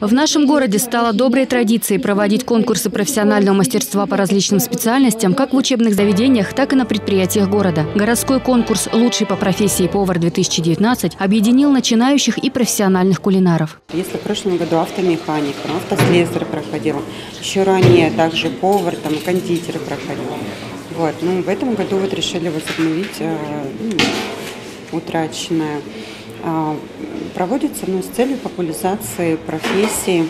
В нашем городе стало доброй традицией проводить конкурсы профессионального мастерства по различным специальностям как в учебных заведениях, так и на предприятиях города. Городской конкурс «Лучший по профессии повар-2019» объединил начинающих и профессиональных кулинаров. Если в прошлом году автомеханик, автослесарь проходил, еще ранее также повар, кондитер проходил. В этом году решили возобновить утраченное. Проводится с целью популяризации профессии,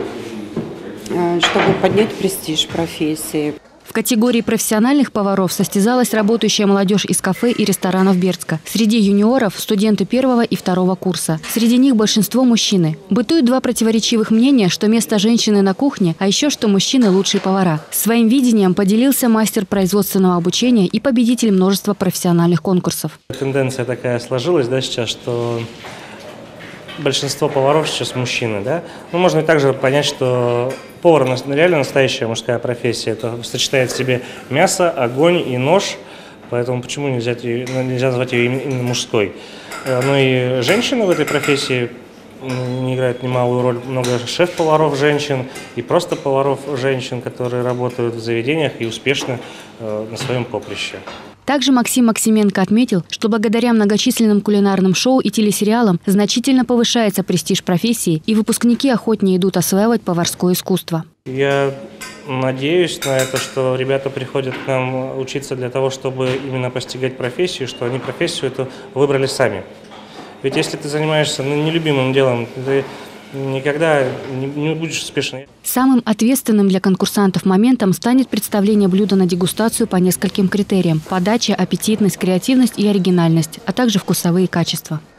чтобы поднять престиж профессии. В категории профессиональных поваров состязалась работающая молодежь из кафе и ресторанов Бердска. Среди юниоров – студенты 1 и 2 курса. Среди них большинство – мужчины. Бытуют два противоречивых мнения, что место женщины на кухне, а еще что мужчины – лучшие повара. Своим видением поделился мастер производственного обучения и победитель множества профессиональных конкурсов. Тенденция такая сложилась, сейчас, что большинство поваров сейчас мужчины, можно также понять, что повар реально настоящая мужская профессия. Это сочетает в себе мясо, огонь и нож, поэтому почему нельзя назвать ее именно мужской. И женщины в этой профессии играют немалую роль. Много шеф-поваров женщин и просто поваров женщин, которые работают в заведениях и успешно на своем поприще. Также Максим Максименко отметил, что благодаря многочисленным кулинарным шоу и телесериалам значительно повышается престиж профессии, и выпускники охотнее идут осваивать поварское искусство. Я надеюсь на это, что ребята приходят к нам учиться для того, чтобы именно постигать профессию, что они профессию эту выбрали сами. Ведь если ты занимаешься нелюбимым делом, ты никогда не будешь успешным. Самым ответственным для конкурсантов моментом станет представление блюда на дегустацию по нескольким критериям – подача, аппетитность, креативность и оригинальность, а также вкусовые качества.